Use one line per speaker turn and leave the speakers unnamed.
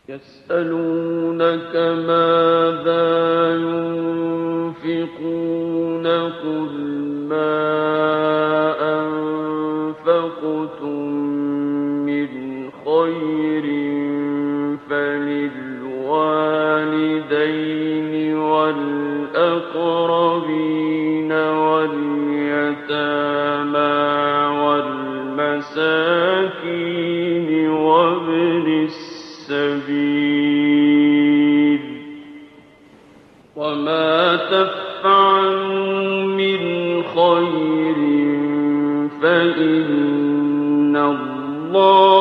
يسألونك ماذا ينفقون قل ما أنفقتم من خير فللوالدين والأقربين واليتامى والمساكين وابن السبيل وما تفعلوا من خير فإن الله